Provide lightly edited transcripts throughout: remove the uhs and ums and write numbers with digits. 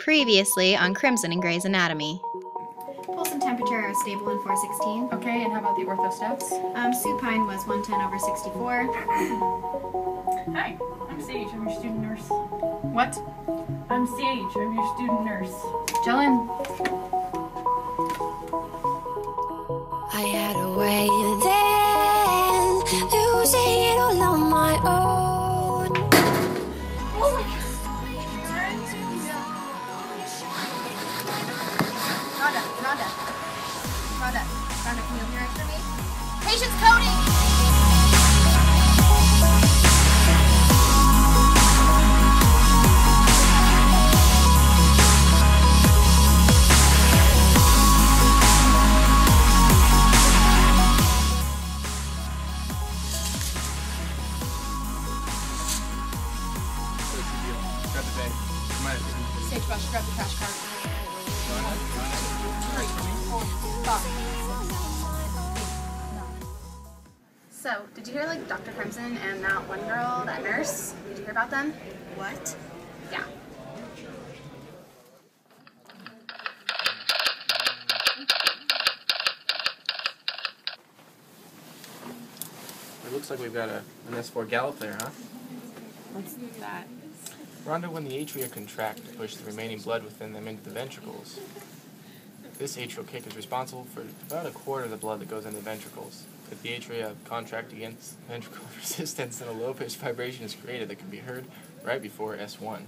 Previously on Crimson and Grey's Anatomy. Pulse and temperature are stable in 416. Okay, and how about the orthostats? Supine was 110/64. Hi, I'm Sage. I'm your student nurse. What? I'm Sage. I'm your student nurse. Jellin. I had a way then, losing it all on my own. Oh my god. Rhonda, can you open your eyes for me? Patient's coding! Grab the bag. Sage, Bush, grab the trash card. So, did you hear like Dr. Crimson and that one girl, that nurse? Did you hear about them? What? Yeah. It looks like we've got an S4 gallop there, huh? Let's do that. Rhonda, when the atria contract to push the remaining blood within them into the ventricles, this atrial kick is responsible for about a quarter of the blood that goes into the ventricles. If the atria contract against ventricle resistance, then a low-pitched vibration is created that can be heard right before S1.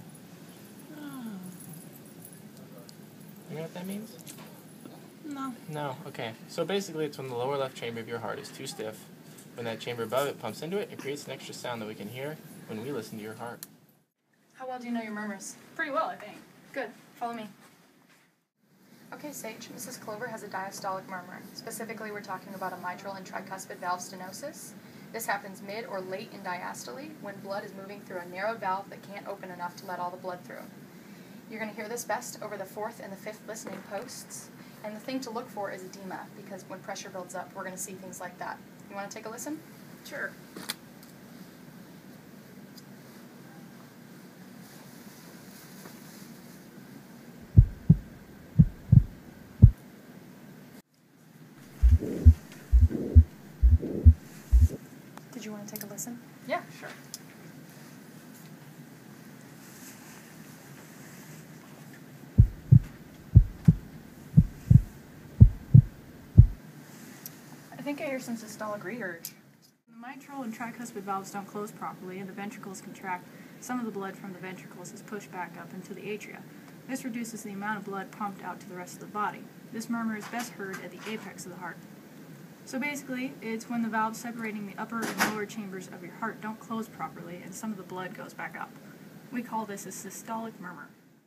You know what that means? No. No? Okay. So basically it's when the lower left chamber of your heart is too stiff. When that chamber above it pumps into it, it creates an extra sound that we can hear when we listen to your heart. How well do you know your murmurs? Pretty well, I think. Good. Follow me. Okay, Sage, Mrs. Clover has a diastolic murmur. Specifically, we're talking about a mitral and tricuspid valve stenosis. This happens mid or late in diastole when blood is moving through a narrowed valve that can't open enough to let all the blood through. You're going to hear this best over the 4th and the 5th listening posts. And the thing to look for is edema, because when pressure builds up, we're going to see things like that. You want to take a listen? Sure. Did you want to take a listen? Yeah, sure. I think I hear some systolic regurg. The mitral and tricuspid valves don't close properly and the ventricles contract. Some of the blood from the ventricles is pushed back up into the atria. This reduces the amount of blood pumped out to the rest of the body. This murmur is best heard at the apex of the heart. So basically, it's when the valves separating the upper and lower chambers of your heart don't close properly and some of the blood goes back up. We call this a systolic murmur.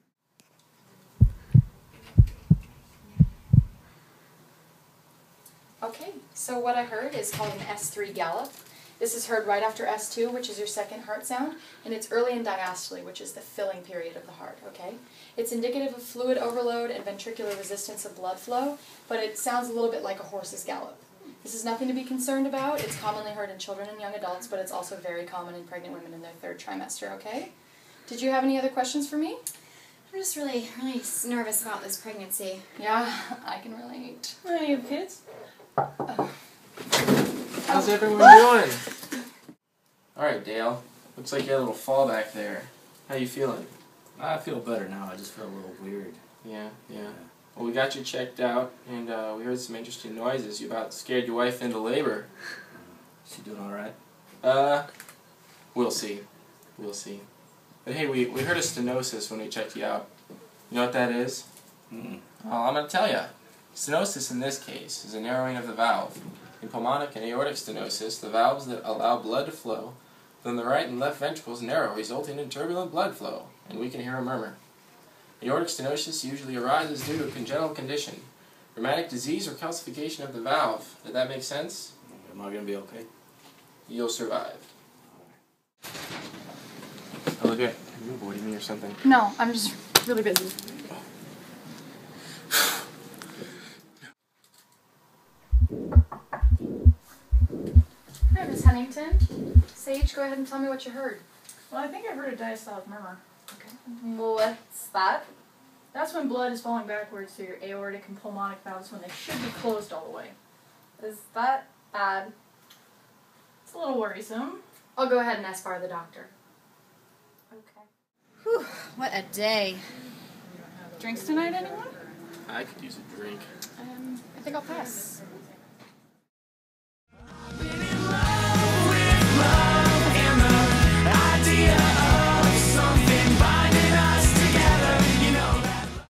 Okay, so what I heard is called an S3 gallop. This is heard right after S2, which is your second heart sound, and it's early in diastole, which is the filling period of the heart, okay? It's indicative of fluid overload and ventricular resistance of blood flow, but it sounds a little bit like a horse's gallop. This is nothing to be concerned about. It's commonly heard in children and young adults, but it's also very common in pregnant women in their 3rd trimester, okay? Did you have any other questions for me? I'm just really nervous about this pregnancy. Yeah, I can relate. Are you kids? How's everyone doing? Alright, Dale. Looks like you had a little fall back there. How you feeling? I feel better now. I just feel a little weird. Yeah. Well, we got you checked out, and we heard some interesting noises. You about scared your wife into labor. She doing all right? We'll see. But hey, we heard a stenosis when we checked you out. You know what that is? Mm-mm. Well, I'm going to tell you. Stenosis in this case is a narrowing of the valve. In pulmonic and aortic stenosis, the valves that allow blood to flow from the right and left ventricles narrow, resulting in turbulent blood flow, and we can hear a murmur. Aortic stenosis usually arises due to a congenital condition, rheumatic disease or calcification of the valve. Did that make sense? Am I going to be okay? You'll survive. Oh, look at you avoiding me or something. No, I'm just really busy. Hi, Miss Huntington. Sage, go ahead and tell me what you heard. Well, I think I heard a diastolic murmur. Okay. What's that? That's when blood is falling backwards through your aortic and pulmonic valves when they should be closed all the way. Is that bad? It's a little worrisome. I'll go ahead and aspire the doctor. Okay. Whew, what a day. Drinks tonight, anyone? I could use a drink. I think I'll pass.